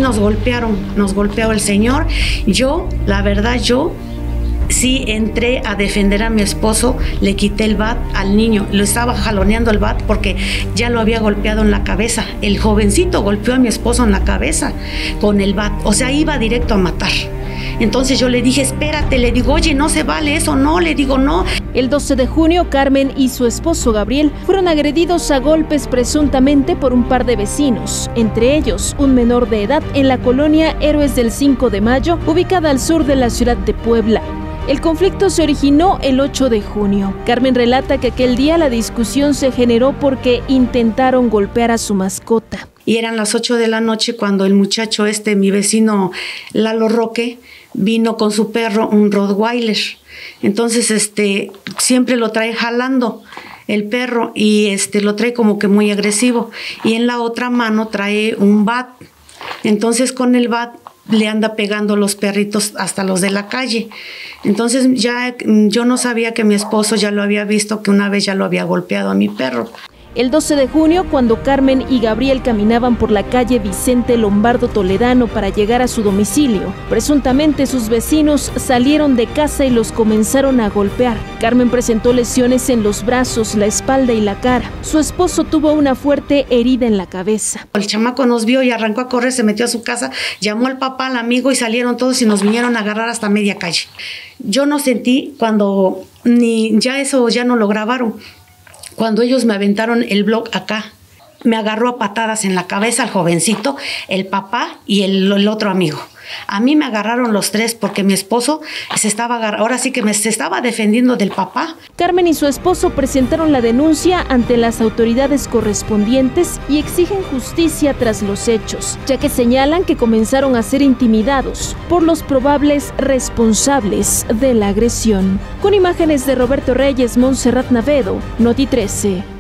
nos golpeó el señor. Yo, la verdad, sí entré a defender a mi esposo, le quité el bat al niño, lo estaba jaloneando el bat porque ya lo había golpeado en la cabeza. El jovencito golpeó a mi esposo en la cabeza con el bat, o sea, iba directo a matar. Entonces yo le dije, espérate, le digo, oye, no se vale eso, no, le digo, no. El 12 de junio, Carmen y su esposo Gabriel fueron agredidos a golpes presuntamente por un par de vecinos, entre ellos un menor de edad en la colonia Héroes del 5 de Mayo, ubicada al sur de la ciudad de Puebla. El conflicto se originó el 8 de junio. Carmen relata que aquel día la discusión se generó porque intentaron golpear a su mascota. Y eran las 8 de la noche cuando el muchacho mi vecino Lalo Roque, vino con su perro, un Rottweiler. Entonces, siempre lo trae jalando el perro y lo trae como que muy agresivo. Y en la otra mano trae un bat. Entonces, con el bat le anda pegando los perritos hasta los de la calle. Entonces, ya yo no sabía que mi esposo ya lo había visto, que una vez ya lo había golpeado a mi perro. El 12 de junio, cuando Carmen y Gabriel caminaban por la calle Vicente Lombardo Toledano para llegar a su domicilio, presuntamente sus vecinos salieron de casa y los comenzaron a golpear. Carmen presentó lesiones en los brazos, la espalda y la cara. Su esposo tuvo una fuerte herida en la cabeza. El chamaco nos vio y arrancó a correr, se metió a su casa, llamó al papá, al amigo y salieron todos y nos vinieron a agarrar hasta media calle. Yo no sentí cuando, ya no lo grabaron. Cuando ellos me aventaron el bloc acá, me agarró a patadas en la cabeza el jovencito, el papá y el otro amigo. A mí me agarraron los tres porque mi esposo se estaba defendiendo del papá. Carmen y su esposo presentaron la denuncia ante las autoridades correspondientes y exigen justicia tras los hechos, ya que señalan que comenzaron a ser intimidados por los probables responsables de la agresión. Con imágenes de Roberto Reyes, Montserrat Navedo, Noti 13.